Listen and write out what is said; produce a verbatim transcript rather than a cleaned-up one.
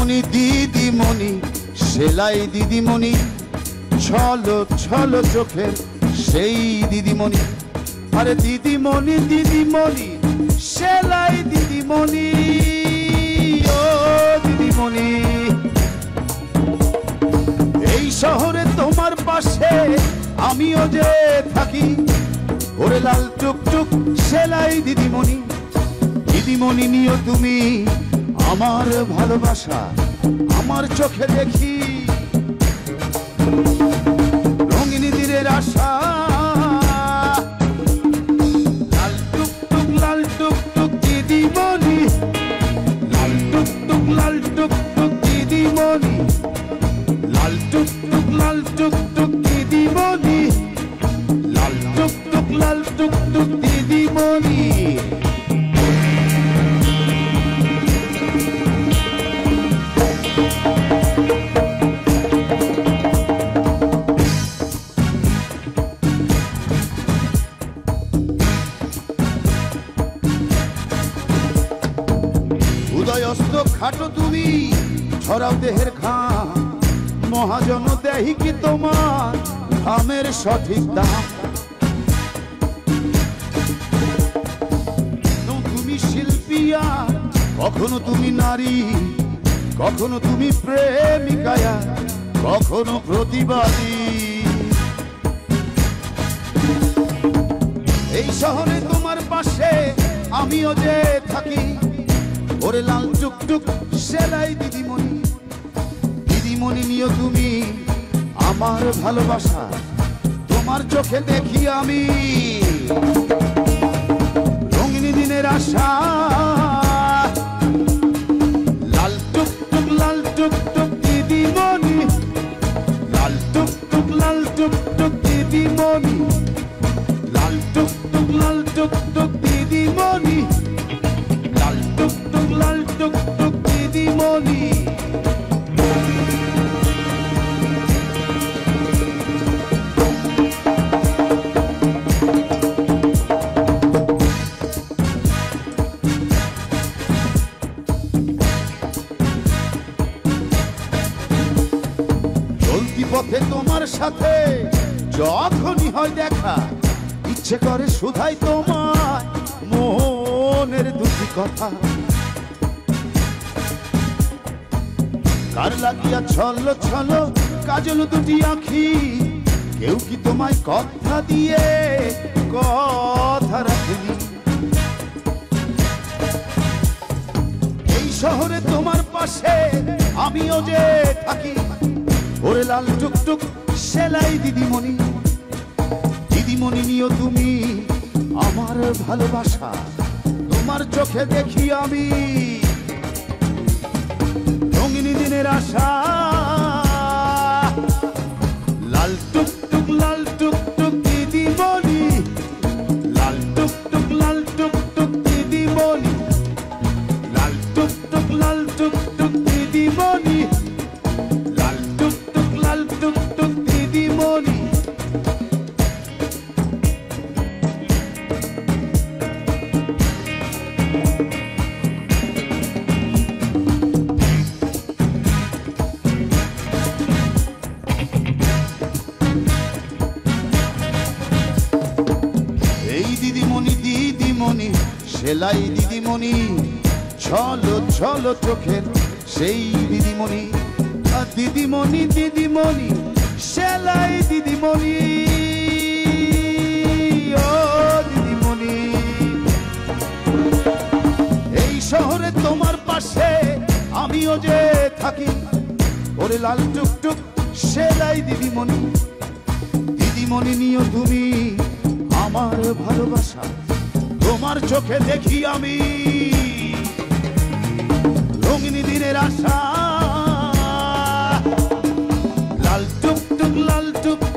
দিদিমণি দিদিমণি সেলাই দিদিমণি ছলো ছলো চোখের সেই দিদিমণি আরে দিদিমণি দিদিমণি সেলাই দিদিমণি ও দিদিমণি এই শহরে তোমার পাশে আমিও যে থাকি ওরে লাল টুকটুক সেলাই দিদিমণি দিদিমণি নিও তুমি আমার ভালোবাসা আমার চোখে দেখি রঙিন দিনের আশা লাল টুকটুক লাল টুকটুক দিদিমণি লাল টুকটুক লাল টুকটুক দিদিমণি লাল টুকটুক লাল টুকটুক দিদিমণি লাল টুকটুক লাল টুকটুক দিদিমণি উদয়স্ত খাটো তুমি ছড়াও দেহের ঘাম মহাজন দেহি কি তোমার ঘামের সঠিক দাম তুমি শিল্পিয়া কখনো তুমি নারী কখনো তুমি প্রেমিকায়া কখনো প্রতিবাদী এই শহরে তোমার পাশে আমিও যে থাকি ওরে লাল টুকটুক সেলাই দিদিমণি দিদিমণি নিও তুমি আমার ভালোবাসা তোমার চোখে দেখি আমি রঙিন দিনের আশা লাল টুকটুক লাল টুকটুক দিদিমণি লাল টুকটুক লাল টুকটুক দিদিমণি লাল টুকটুক লাল টুকটুক দিদিমণি লাল টুকটুক লাল টুকটুক দিদিমণি চলতি পথে তোমার সাথে যখনই হয় দেখা ইচ্ছে করে শুধাই তোমার মনের দুটি কথা কার লাগিয়া ছলো ছলো কাজল দুটি আঁখি কেউ কি তোমায় কথা দিয়ে কথা রাখেনি এই শহরে তোমার পাশে আমিও যে থাকি ওরে লাল টুকটুক সেলাই দিদিমণি দিদিমণি নিও তুমি আমার ভালোবাসা তোমার চোখে দেখি আমি রঙিন দিনের আশা লাল টুকটুক লাল টুকটুক দিদিমণি লাল টুকটুক লাল টুকটুক দিদিমণি লাল টুকটুক লাল টুকটুক দিদিমণি লাল টুকটুক লাল টুকটুক দিদিমণি সেলাই দিদিমণি ছলো ছলো চোখের সেই দিদিমণি দিদিমণি দিদিমণি সেলাই দিদিমণি ও দিদিমণি এই শহরে তোমার পাশে আমিও যে থাকি ওরে লাল টুকটুক সেলাই দিদিমণি দিদিমণি নিও তুমি আমার ভালোবাসা তোমার চোখে দেখি আমি রঙিন দিনের আশা লাল টুকটুক লাল টুকটুক